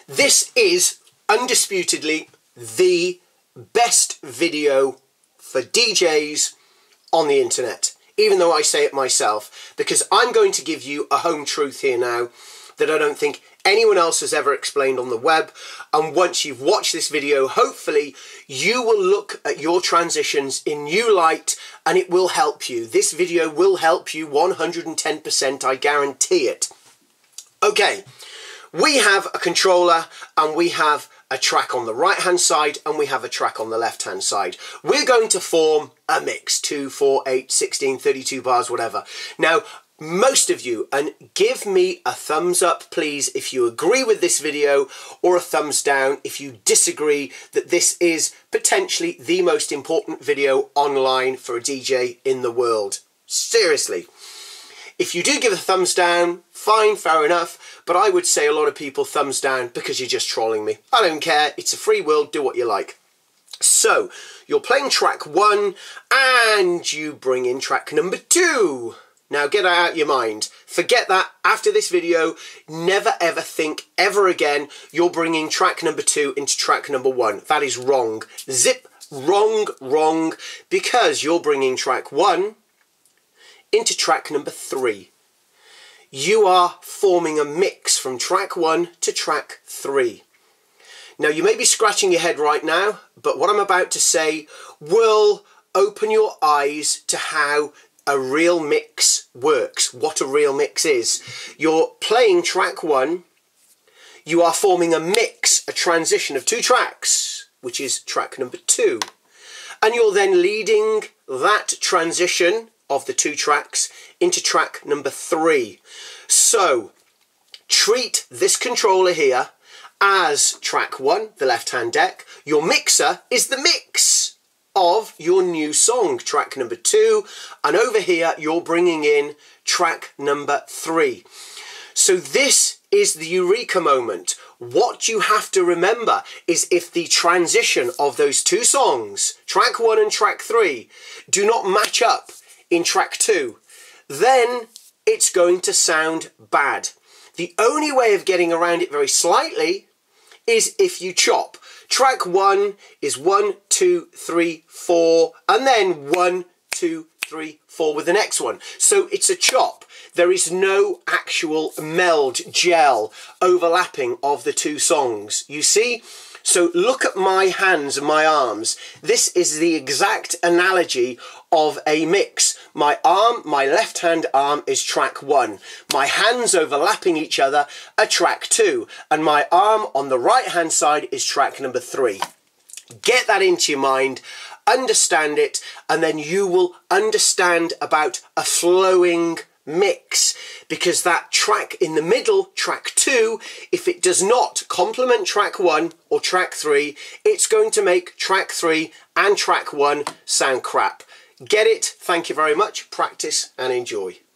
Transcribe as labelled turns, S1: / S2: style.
S1: This is undisputedly the best video for DJs on the internet, even though I say it myself, because I'm going to give you a home truth here now that I don't think anyone else has ever explained on the web. And once you've watched this video, hopefully you will look at your transitions in new light and it will help you. This video will help you 110%, I guarantee it. Okay, we have a controller and we have a track on the right hand side and we have a track on the left hand side. We're going to form a mix, 2, 4, 8, 16, 32 bars, whatever. Now, most of you, and give me a thumbs up please if you agree with this video, or a thumbs down if you disagree that this is potentially the most important video online for a DJ in the world. Seriously. If you do give a thumbs down, fine, fair enough, but I would say a lot of people thumbs down because you're just trolling me. I don't care, it's a free world, do what you like. So, you're playing track 1 and you bring in track number 2. Now get that out of your mind. Forget that after this video. Never ever think ever again you're bringing track number 2 into track number 1. That is wrong. Zip, wrong, because you're bringing track 1 into track number 3. You are forming a mix from track 1 to track 3. Now you may be scratching your head right now, but what I'm about to say will open your eyes to how a real mix works, what a real mix is. You're playing track 1, you are forming a mix, a transition of 2 tracks, which is track number 2. And you're then leading that transition of the 2 tracks into track number 3. So, treat this controller here as track 1, the left-hand deck. Your mixer is the mix of your new song, track number 2, and over here you're bringing in track number 3. So this is the eureka moment. What you have to remember is if the transition of those 2 songs, track 1 and track 3, do not match up in track 2, then it's going to sound bad. The only way of getting around it very slightly is if you chop. Track 1 is 1, 2, 3, 4, and then 1, 2, 3, 4 with the next one. So it's a chop. There is no actual meld, gel, overlapping of the 2 songs. You see? So look at my hands and my arms. This is the exact analogy of a mix. My arm, my left hand arm is track 1. My hands overlapping each other are track 2. And my arm on the right hand side is track number 3. Get that into your mind, understand it, and then you will understand about a flowing mix, because that track in the middle, track 2, if it does not complement track 1 or track 3, it's going to make track 3 and track 1 sound crap. Get it? Thank you very much. Practice and enjoy.